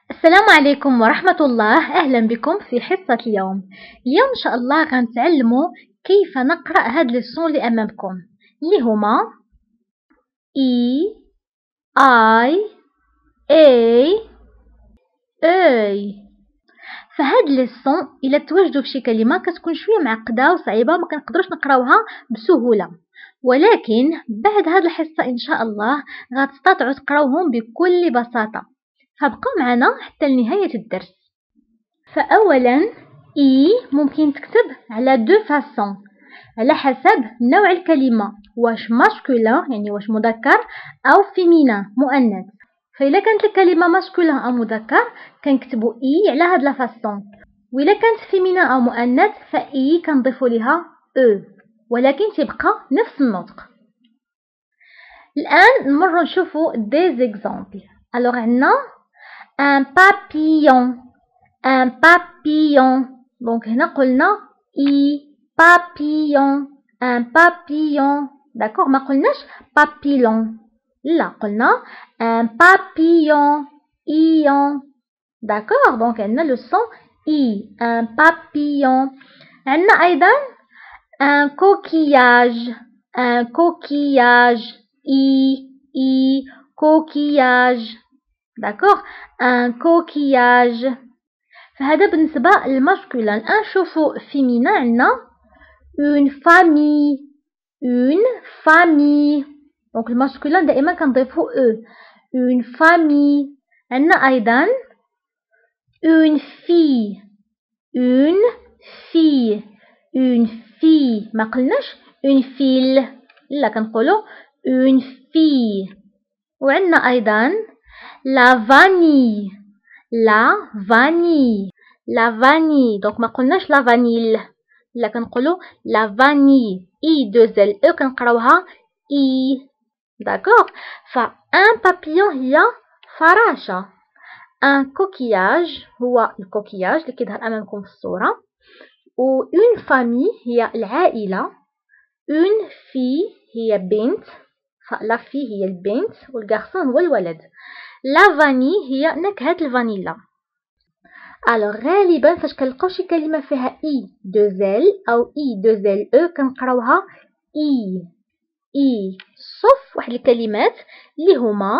السلام عليكم ورحمة الله. أهلا بكم في حصة اليوم. إن شاء الله غنتعلموا كيف نقرأ هاد اللسون اللي أمامكم اللي هما إي آي أي أي. فهاد اللسون إلا تواجدوا بشي كلمة كتكون شوية معقدة وصعيبة وما كنقدروش نقراوها بسهولة، ولكن بعد هاد الحصة إن شاء الله غتستطيعوا تقراوهم بكل بساطة، فابقوا معنا حتى لنهاية الدرس. فأولا إي ممكن تكتب على دو فاسون على حسب نوع الكلمة، واش ماسكولين يعني واش مذكر أو فيمينا مؤنث. فإلا كانت الكلمة ماسكولين أو مذكر كنكتبوا إي على هاد لا فاسون، وإلا كانت فيمينا أو مؤنث فإي كنضيفوا ليها أو، ولكن تبقى نفس النطق. الآن نمروا نشوفوا دي زيكزامبل. ألوغ عندنا ان بابيون un papillon. Donc هنا قلنا I papillon un papillon. D'accord, ما قلناش papillon، لا قلنا un papillon ion. D'accord, donc عندنا le son I un papillon. عندنا أيضا un coquillage un coquillage I coquillage. D'accord, un coquillage. فهذا بالنسبة للماسكولين. الآن نشوفوا فيمينا عندنا une famille une famille. دونك الماسكولين دائما كنضيفوا او une famille. عندنا أيضا une fille une fille une fille، ما قلناش une fille، لا كنقولوا une fille. وعندنا أيضا la vanille la vanille la vanille. Donc ما قلناش la vanille، لا كنقولوا la vanille I deux L E كنقراوها I. داكوغ. ف un papillon هي فراشة، un coquillage هو الكوكياج اللي كيظهر أمامكم في الصورة، و une famille هي العائلة، une fille هي بنت، فلا fille هي البنت والغارسون هو الولد. لا فاني هي نكهة الفانيلا. الوغ غالبا فاش كنلقاو شي كلمة فيها اي دو زيل او اي دو زيل او كنقراوها اي اي، صف واحد الكلمات اللي هما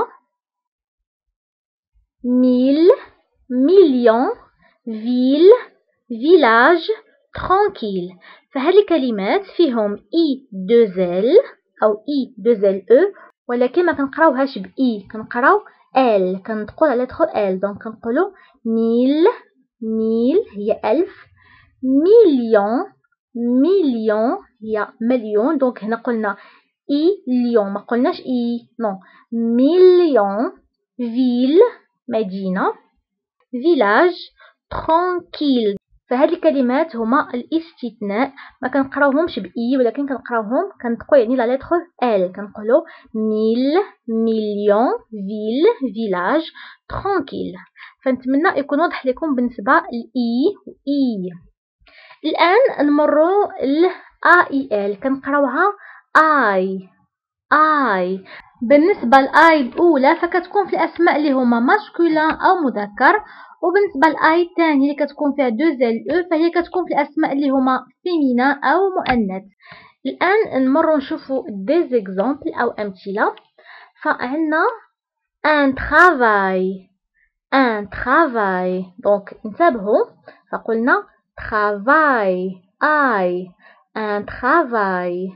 ميل مليون فيل فيلاج ترانكيل. فهاد الكلمات فيهم اي دو زيل او اي دو زيل او، ولكن ما كنقراوهاش باي، كنقراو ال، كنطقوا على لتر ال. دونك كنقولوا ميل ميل هي ألف، مليون مليون هي مليون. دونك هنا قلنا اي ليون، ما قلناش اي نو، مليون. فيل مدينة، فيلاج ترانكيل. فهاد الكلمات هما الاستثناء، ما كنقراوهمش باي ولكن كنقراوهم كنطقوا يعني لا لتر ال، كنقولوا ميل مليون فيل فيلاج ترانكيل. فنتمنى يكون واضح لكم بالنسبه لاي و اي. الان نمروا ل اي ال، كنقراوها اي اي. بالنسبه لاي الاولى فكتكون في الاسماء اللي هما ماسكولين او مذكر، وبالنسبه لاي الثاني اللي كتكون فيها دو زيل او فهي كتكون في الاسماء اللي هما فيمينا او مؤنث. الان نمروا نشوفوا دي زيكزامبل او امثله. فعندنا ان ترافاي un travail. Donc انتبهوا، فقلنا travail I un travail.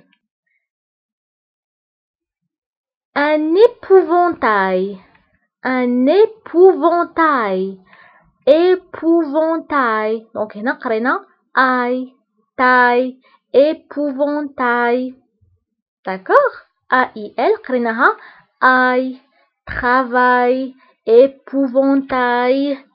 Un épouvantail un épouvantail épouvantail. Donc هنا قرينا I taille épouvantail. D'accord. AIL قريناها I travail épouvantail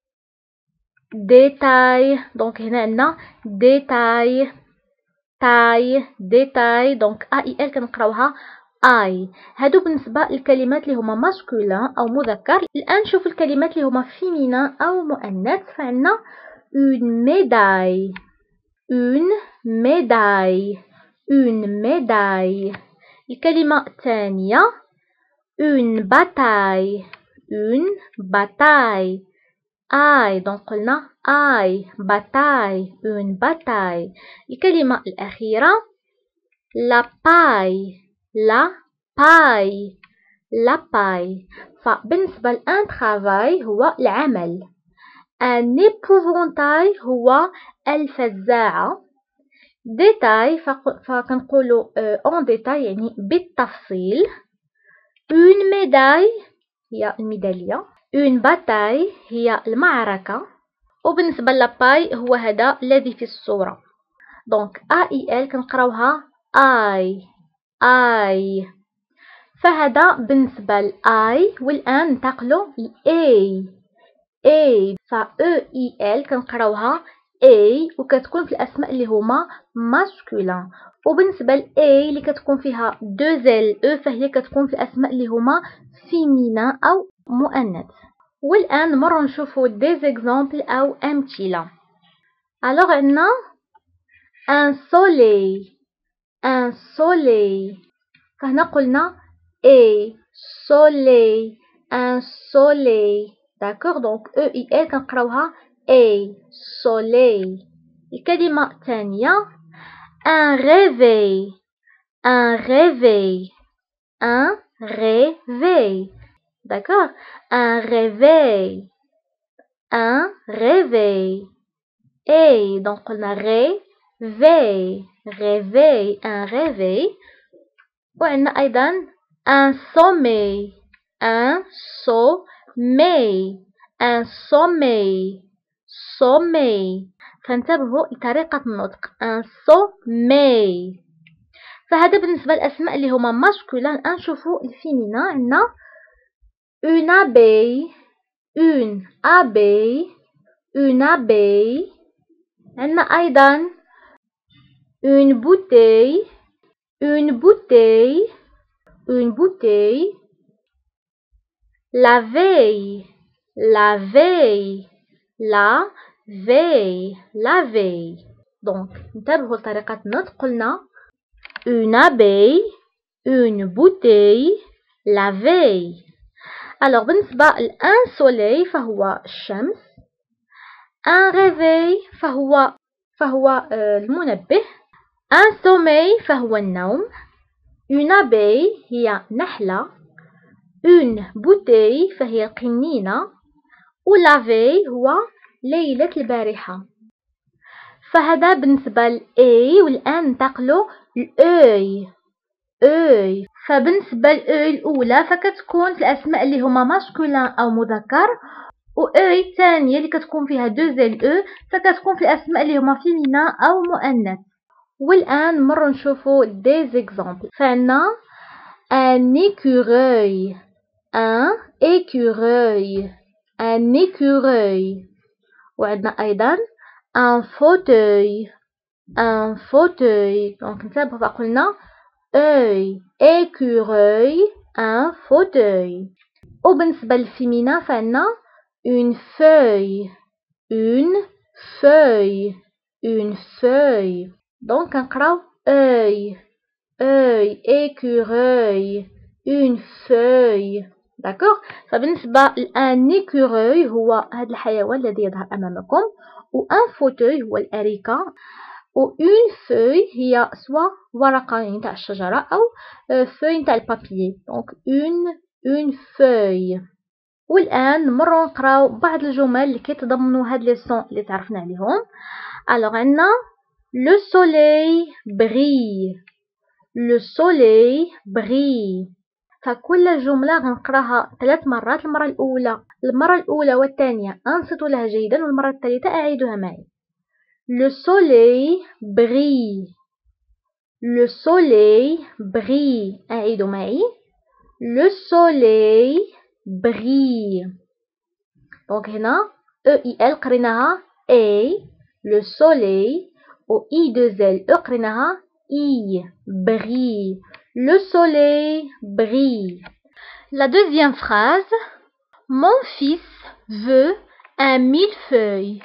détail. Donc هنا عندنا détail taille détail. Donc AIL كنقراوها I. هادو بالنسبة للكلمات اللي هما ماسكولين أو مذكر. الآن نشوف الكلمات اللي هما فيمينا أو مؤنث. فعندنا une médaille une médaille une médaille. الكلمة الثانية une bataille une bataille I donc قلنا I bataille une bataille. الكلمة الأخيرة la paille la paille la paille. فبالنسبة لأن travail هو العمل. un épouvantail هو الفزاعة. détail فكنقولوا en détail يعني بالتفصيل. une médaille هي الميدالية. une bataille هي المعركة. وبالنسبة للباي هو هذا الذي في الصورة. دونك AIL كنقراوها I. فهذا بالنسبة لI. والآن ننتقلوا ل A. ف EIL كنقراوها A وكتكون في الأسماء اللي هما ماسكولين. وبالنسبة ل A اللي كتكون فيها 2L فهي كتكون في الأسماء اللي هما فيمينا أو مؤنث. والآن نمروا نشوفوا دي زيكزامبل أو أمثلة. alors عندنا un soleil فهنا قلنا soleil un soleil d'accord donc EIL كنقراوها soleil. الكلمة الثانية un réveil d'accord un réveil donc قلنا réveil un réveil. وعندنا أيضا un sommeil فانتبهوا لطريقة النطق un sommeil. فهذا بالنسبة للأسماء اللي هما ماسكولين. نشوفوا الفيمينا. عندنا une abeille. عندنا أيضا une bouteille. la veille. donc انتبهوا لطريقة النطق. قلنا une abeille, une bouteille, la veille. alors بالنسبة لun soleil فهو الشمس. un réveil فهو المنبه. un sommeil فهو النوم. une abeille هي نحلة. une bouteille فهي القنينة. و la veille هو ليلة البارحة. فهذا بالنسبة ل A. والآن ننتقلوا ل أوي. فبالنسبة ل أوي الأولى فكتكون في الأسماء اللي هما ماسكولين أو مذكر. و أوي الثانية اللي كتكون فيها 2L فكتكون في الأسماء اللي هما فيمينا أو مؤنث. والآن نمروا نشوفوا دي زيكزامبل. فعندنا un écureuil وعندنا أيضا un fauteuil donc نتابعوا فقلنا œil écureuil un fauteuil. وبالنسبة للفيمينا فعندنا une feuille donc كنقراو œil écureuil une feuille d'accord. فبالنسبة لان écureuil هو هذا الحيوان الذي يظهر أمامكم. و un fauteuil هو الأريكة. و une feuille هي سواء ورقة يعني تاع الشجرة أو feuille تاع البابيي donc une feuille. والآن نمروا نقراو بعض الجمل اللي كيتضمنوا هاد لي سون اللي تعرفنا عليهم. alors عندنا le soleil brille فكل جملة غنقراها 3 مرات. المرة الأولى والثانية أنصتوا لها جيدا والمرة الثالثة أعيدها معي. le soleil brille أعيدوا معي le soleil brille. donc هنا EIL قريناها A le soleil و I2L قريناها I brille le soleil brille. la deuxième phrase mon fils veut un millefeuille.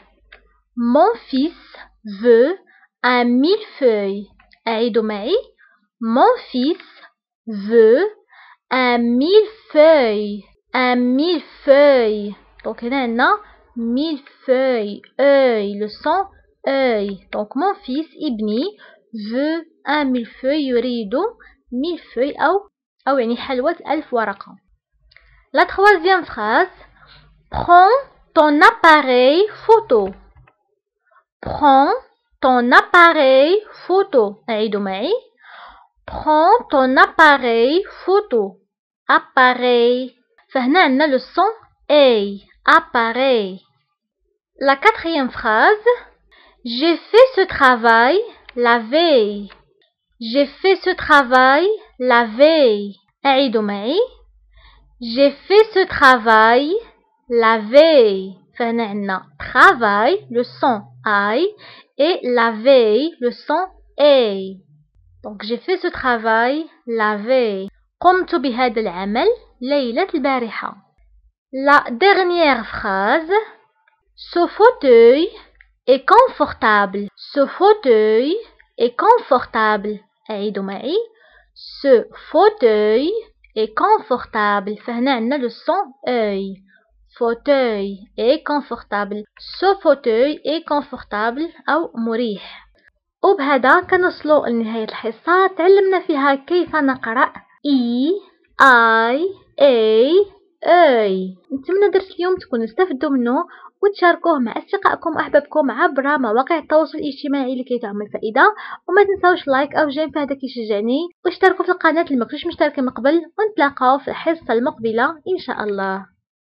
أعيدوا معي mon fils veut un millefeuille donc هنا عندنا millefeuille, œil, le son œil. Donc mon fils Ibni veut un millefeuille, يريد millefeuille أو يعني حلوة 1000 ورقة. La troisième phrase, prends ton appareil photo. Prends ton appareil photo. أعيدوا معي. Prends ton appareil photo. Appareil. فهنا عندنا le son A. Appareil. La quatrième phrase, j'ai fait ce travail la veille. J'ai fait ce travail la veille. أعيدوا معي. J'ai fait ce travail la veille. فهنا عندنا travail, le son I, et la veille, le son A. Donc j'ai fait ce travail la veille. قمت بهذا العمل ليلة البارحة. La dernière phrase, ce fauteuil est confortable. Ce fauteuil est confortable. أعيدوا معي. Ce fauteuil est confortable. فهنا عندنا le son œil. Fauteuil est confortable. Ce fauteuil est confortable أو مريح. وبهذا كنوصلوا لنهاية الحصة. تعلمنا فيها كيف نقرأ E I A أي. نتمنى درس اليوم تكونوا استفدوا منه وتشاركوه مع أصدقائكم وأحبابكم عبر مواقع التواصل الاجتماعي لكي تعم الفائدة. وما تنسوش لايك أو جيم فهذا كيشجعني، واشتركوا في القناة اللي مكنتوش مشتركين من قبل، ونتلاقاو في الحصة المقبلة إن شاء الله.